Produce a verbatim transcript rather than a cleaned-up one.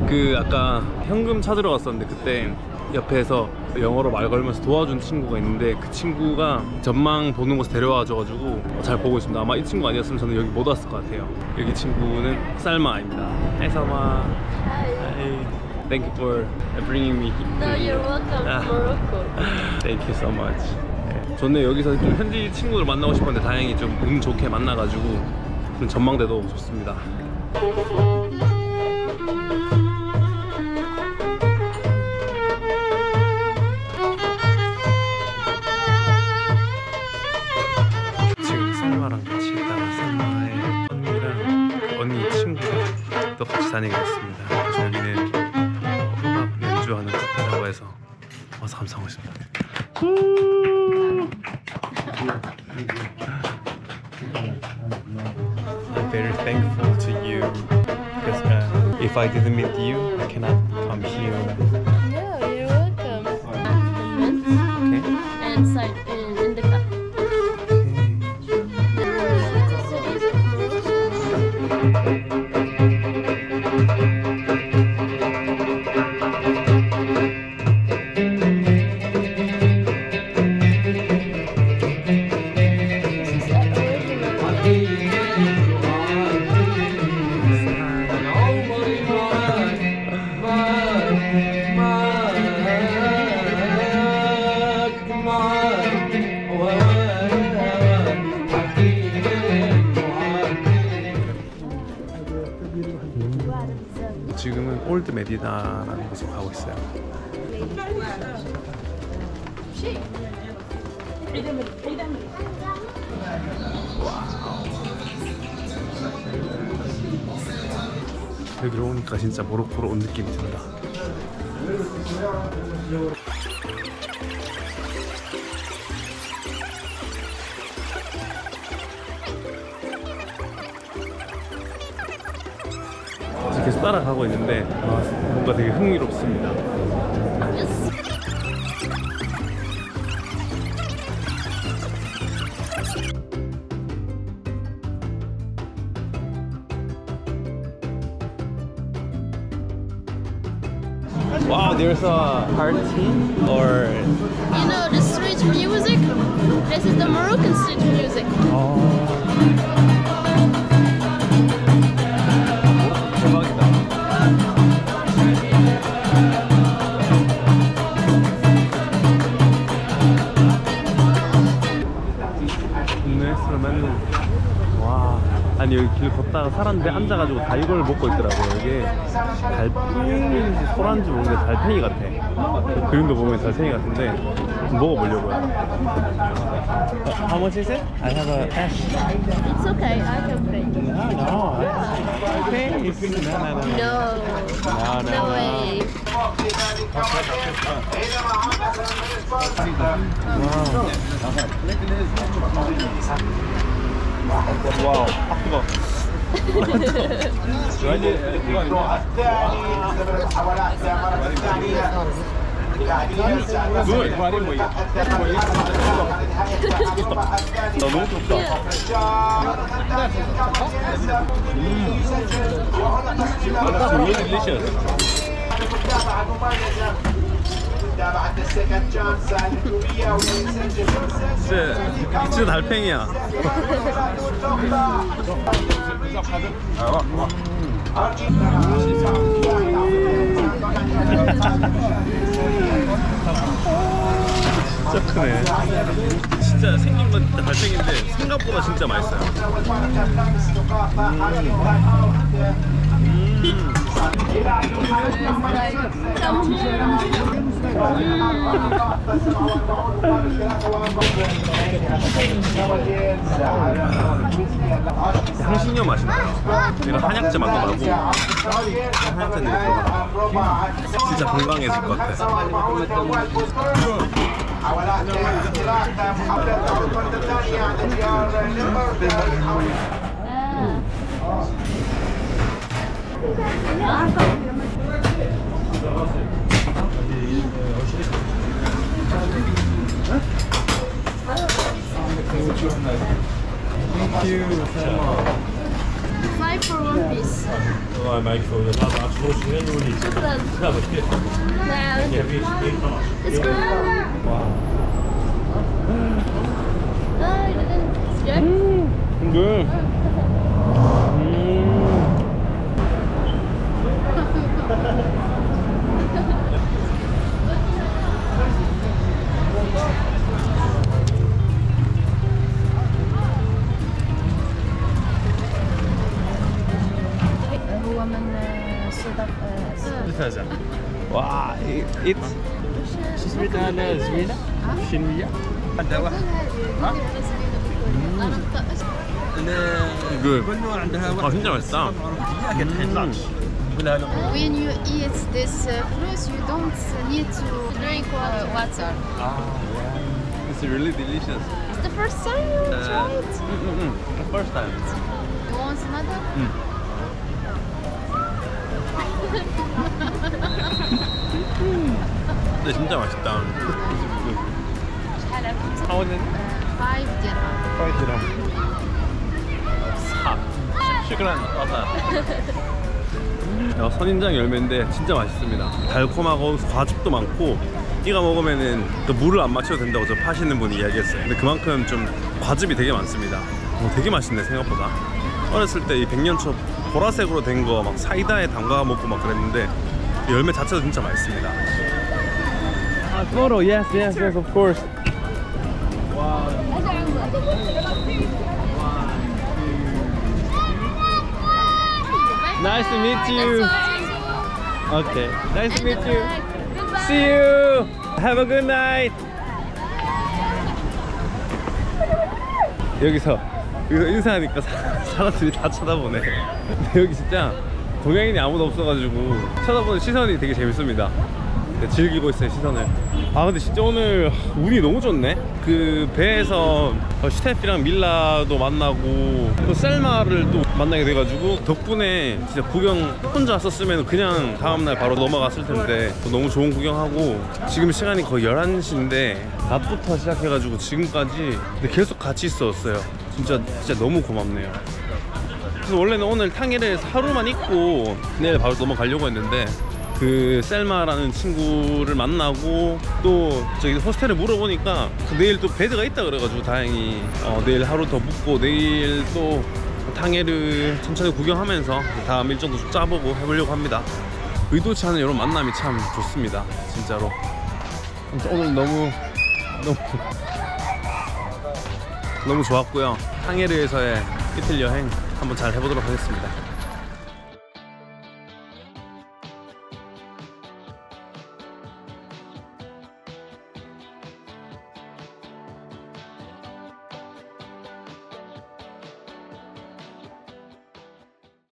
그 아까 현금 찾으러 갔었는데 그때 옆에서 영어로 말 걸면서 도와준 친구가 있는데 그 친구가 전망 보는 곳에 데려와 줘가지고 잘 보고 있습니다. 아마 이 친구 아니었으면 저는 여기 못 왔을 것 같아요. 여기 친구는 살마입니다. Hi 살마. Hi. Thank you for bringing me. No, you're welcome to Morocco. Thank you so much. 네. 저는 여기서 좀 현지 친구들 만나고 싶었는데 다행히 좀 운 좋게 만나가지고 좀 전망대도 좋습니다. 지금 살마랑 같이 있다가 살마의 언니랑 그 언니 친구가 또 같이 다니게 됐습니다. 그래서 여기는 호박 연주하는 카페라고 해서 와서 감상하고 있습니다. I'm very thankful to you because uh, if I didn't meet you, I cannot come here. No, you're welcome. Okay. And inside in, in the cup. 지금은 올드 메디나라는 곳으로 가고 있어요. 여기로 오니까 진짜 모로코로 온 느낌이 든다. 계속 따라가고 있는데 뭔가 되게 흥미롭습니다. Wow, there's a party or You know the street music? This is the Moroccan street music. 어... 대박이다. 동네에서 맨날 와 아니 여기 길 걷다가 사람들이 앉아가지고 다 이걸 먹고 있더라고요. 이게 달팽이인지 소란지 모르겠는데 달팽이 같아. 그 그림도 보면 달팽이 같은데 먹어보려고요. uh, How much is it? I have a cash. It's okay, I can pay. No, no. Okay. No, no, no. No, No, no, no no. way. 와우, 아 뜨거. 나 너무 좋다. 음, really delicious. 진짜, 진짜 달팽이야. 진짜 크네. 진짜 생긴 건 진짜 달팽인데 생각보다 진짜 맛있어요. 음. 음. 향신료 맛이 나요. 이런 한약재 맛도 나고 한약재들이 들어가. 진짜 건강해질 것 같아. Thank you, Selma. five for one piece. والله ما يكفي ولا هذا عشرة شهور ولي شكرا. لا بس كيف نعم. كيف ايش خلاص It's good. 와. Ah, you didn't. It's good. 음, good. 음. هو من صدف الفازع 와, 이- it. شو سميتها انا زوينه شنويه عندها واحد good. كل نوع عندها 아, 진짜 맛있다. لكن الحين طلعت كلها لون When you eat this uh, fruit, you don't need to drink water. water. It's really delicious. It's the first time you try it. 음, the first time. You want another? 근데 진짜 맛있다. شحال عندكم؟ 하원은 five dirham. 파이트랑 사. 슈크란 와사. 야, 선인장 열매인데 진짜 맛있습니다. 달콤하고 과즙도 많고 이거 먹으면은 또 물을 안 마셔도 된다고 저 파시는 분이 이야기했어요. 근데 그만큼 좀 과즙이 되게 많습니다. 어, 되게 맛있네 생각보다. 어렸을 때 이 백년초 보라색으로 된 거 막 사이다에 담가 먹고 막 그랬는데 이 열매 자체도 진짜 맛있습니다. 아, photo, yes, yes, yes, of course. Nice to meet you. Okay, nice to meet you. See you. Have a good night. 여기서 여기서 인사하니까 사, 사람들이 다 쳐다보네. 근데 여기 진짜 동양인이 아무도 없어가지고 쳐다보는 시선이 되게 재밌습니다. 네, 즐기고 있어요 시선을. 아 근데 진짜 오늘 운이 너무 좋네. 그 배에서 슈테피랑 밀라도 만나고 또 셀마를 또 만나게 돼가지고 덕분에 진짜 구경 혼자 왔었으면 그냥 다음날 바로 넘어갔을 텐데 또 너무 좋은 구경하고 지금 시간이 거의 열한 시인데 낮부터 시작해가지고 지금까지 근데 계속 같이 있었어요. 진짜 진짜 너무 고맙네요. 그래서 원래는 오늘 탕헤르에서 하루만 있고 내일 바로 넘어가려고 했는데 그 셀마라는 친구를 만나고 또 저기 호스텔에 물어보니까 내일 또 배드가 있다 그래가지고 다행히 어 내일 하루 더 묵고 내일 또 탕헤르 천천히 구경하면서 다음 일정도 좀 짜보고 해보려고 합니다. 의도치 않은 이런 만남이 참 좋습니다 진짜로. 오늘 너무 너무 너무 좋았고요. 탕헤르에서의 이틀 여행 한번 잘 해보도록 하겠습니다.